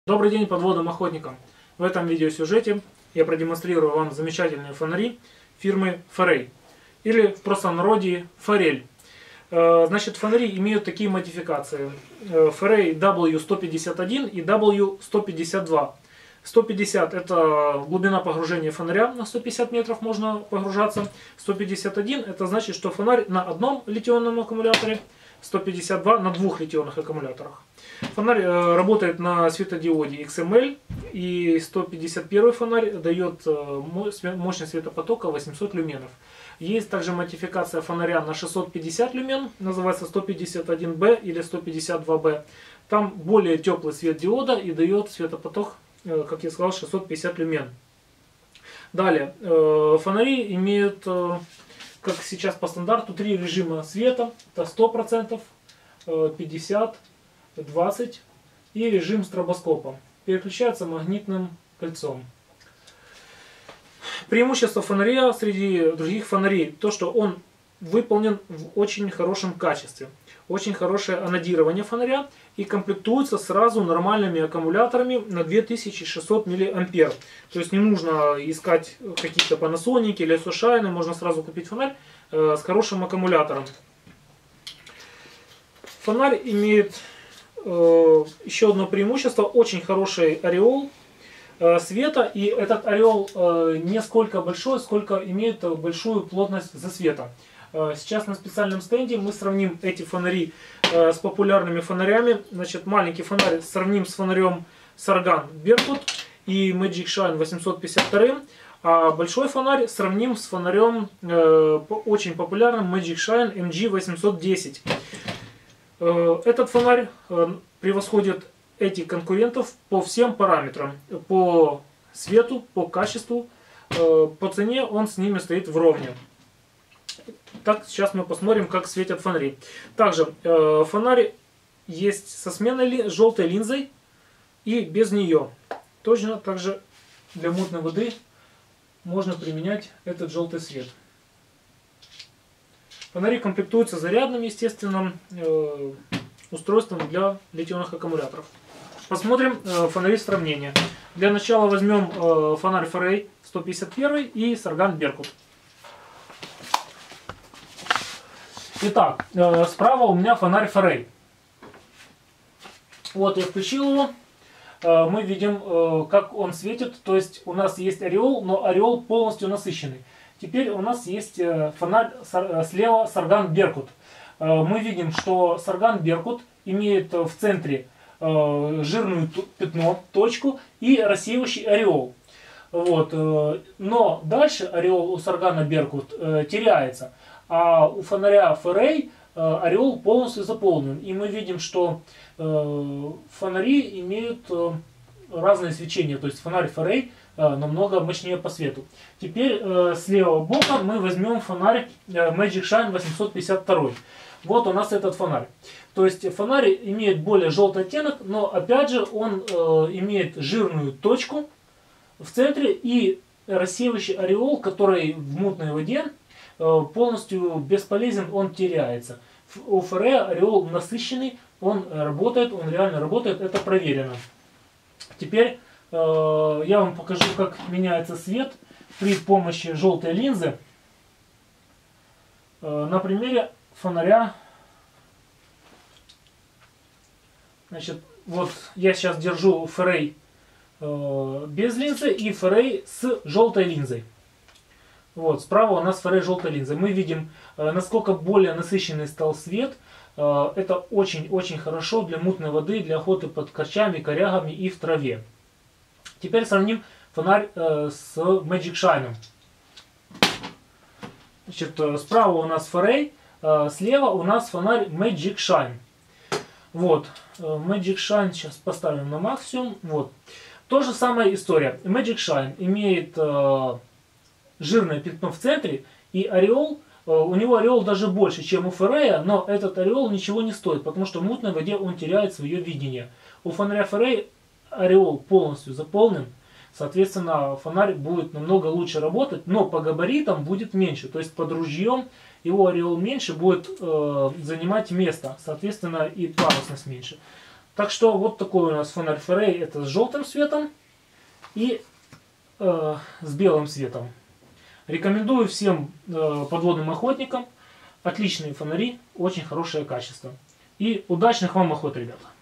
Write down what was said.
Добрый день подводным охотникам! В этом видеосюжете я продемонстрирую вам замечательные фонари фирмы Форей, или в простонародье Форель. Значит, фонари имеют такие модификации: Форей W151 и W152. 150 это глубина погружения фонаря, на 150 метров можно погружаться. 151 это значит, что фонарь на одном литионном аккумуляторе, 152 на двух литионных аккумуляторах. Фонарь работает на светодиоде XML, и 151 фонарь дает мощность светопотока 800 люменов. Есть также модификация фонаря на 650 люмен, называется 151B или 152B. Там более теплый свет диода и дает светопоток, как я сказал, 650 люмен. Далее, фонари имеют, как сейчас по стандарту, 3 режима света. Это 100%, 50%, 20% и режим стробоскопа. Переключается магнитным кольцом. Преимущество фонаря среди других фонарей то, что он выполнен в очень хорошем качестве. Очень хорошее анодирование фонаря и комплектуется сразу нормальными аккумуляторами на 2600 мА. То есть не нужно искать какие-то Panasonic или Sunshine, можно сразу купить фонарь с хорошим аккумулятором. Фонарь имеет еще одно преимущество: очень хороший ореол света, и этот ореол не сколько большой, сколько имеет большую плотность засвета. Сейчас на специальном стенде мы сравним эти фонари с популярными фонарями. Значит, маленький фонарь сравним с фонарем Sargan Berkut и Magic Shine 852, а большой фонарь сравним с фонарем очень популярным Magic Shine MG 810. Этот фонарь превосходит этих конкурентов по всем параметрам: по свету, по качеству, по цене он с ними стоит вровне. Так, сейчас мы посмотрим, как светят фонари. Также фонарь есть со сменной желтой линзой и без нее. Точно так же для мутной воды можно применять этот желтый свет. Фонари комплектуются зарядным, естественным устройством для литионных аккумуляторов. Посмотрим фонари сравнения. Для начала возьмем фонарь Форей 151 и Sargan Berkut. Итак, справа у меня фонарь Форей. Вот я включил его. Мы видим, как он светит. То есть у нас есть ореол, но ореол полностью насыщенный. Теперь у нас есть фонарь слева Sargan Berkut. Мы видим, что Sargan Berkut имеет в центре жирную пятно, точку и рассеивающий ореол. Вот. Но дальше ореол у Sargan Berkut теряется. А у фонаря Форей ореол полностью заполнен. И мы видим, что фонари имеют разное свечение. То есть фонарь Форей намного мощнее по свету. Теперь с левого бока мы возьмем фонарь Magic Shine 852. Вот у нас этот фонарь. То есть фонарь имеет более желтый оттенок, но опять же он имеет жирную точку в центре и рассеивающий ореол, который в мутной воде полностью бесполезен, он теряется. У Форея ореол насыщенный, он работает, он реально работает, это проверено. Теперь я вам покажу, как меняется свет при помощи желтой линзы на примере фонаря. Значит, вот я сейчас держу Форей без линзы и Форей с желтой линзой. Вот, справа у нас Форей желтой линзой. Мы видим, насколько более насыщенный стал свет. Это очень-очень хорошо для мутной воды, для охоты под корчами, корягами и в траве. Теперь сравним фонарь с Magic Shine. Значит, справа у нас Форей, слева у нас фонарь Magic Shine. Вот, Magic Shine сейчас поставим на максимум. Вот. То же самая история. Magic Shine имеет жирное пятно в центре и ореол. У него ореол даже больше, чем у Форея, но этот ореол ничего не стоит, потому что в мутной воде он теряет свое видение. У фонаря Форей ореол полностью заполнен, соответственно фонарь будет намного лучше работать, но по габаритам будет меньше. То есть под ружьем его ореол меньше будет занимать место, соответственно и парусность меньше. Так что вот такой у нас фонарь Феррей. Это с желтым светом и с белым светом. Рекомендую всем подводным охотникам. Отличные фонари, очень хорошее качество. И удачных вам охот, ребята!